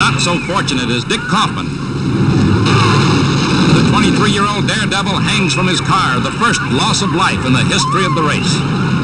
not so fortunate is Dick Kaufman. The 23-year-old daredevil hangs from his car, the first loss of life in the history of the race.